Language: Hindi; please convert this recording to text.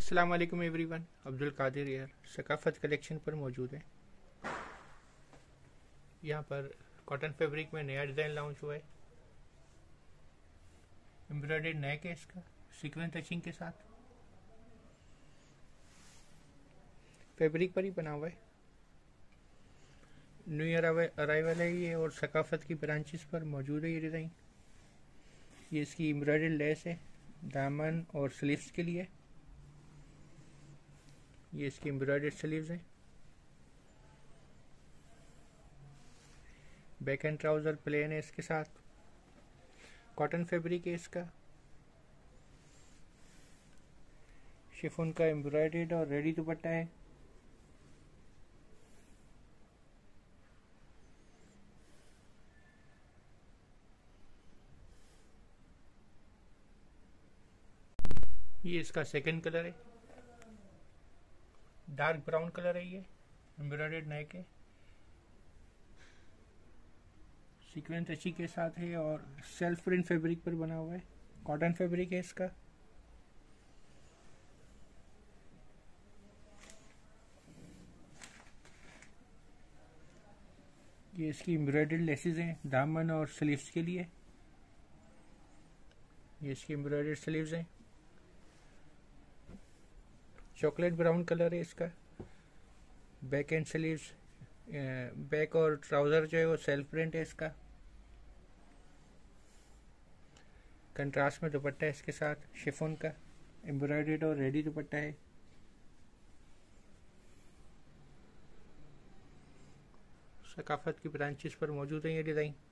अस्सलाम वालेकुम एवरीवन, अब्दुल कादिर यार सकाफत कलेक्शन पर मौजूद है। यहाँ पर कॉटन फैब्रिक में नया डिज़ाइन लॉन्च हुआ है। एम्ब्रॉयडर्ड नेक है इसका, सीक्वेंस टचिंग के साथ। फैब्रिक पर ही बना हुआ है। न्यू ईयर अराइवल है ये और सकाफत की ब्रांचेस पर मौजूद है ये डिज़ाइन। ये इसकी एम्ब्रॉयडर्ड लेस है दामन और स्लीव्स के लिए। ये इसकी एम्ब्रॉयडर्ड स्लीव्स हैं। बैक एंड ट्राउज़र प्लेन है इसके साथ। कॉटन फैब्रिक है इसका। शिफॉन का एम्ब्रॉयडर्ड और रेडी दुपट्टा है। ये इसका सेकंड कलर है, डार्क ब्राउन कलर है। ये एम्ब्रॉयडर्ड नेक है, सीक्वेंस अच्छी के साथ है और सेल्फ प्रिंट फैब्रिक पर बना हुआ है। कॉटन फैब्रिक है इसका। ये इसकी एम्ब्रॉयडर्ड लेसेस हैं दामन और स्लीव्स के लिए। ये इसकी एम्ब्रॉयडर्ड स्लीव्स हैं। चॉकलेट ब्राउन कलर है इसका। बैक एंड स्लीव्स, बैक और ट्राउज़र जो है वो सेल्फ प्रिंट है इसका। कंट्रास्ट में दुपट्टा है इसके साथ शिफॉन का, एम्ब्रॉयडर्ड और रेडी दुपट्टा है। सकाफत की ब्रांचेस पर मौजूद है ये डिज़ाइन।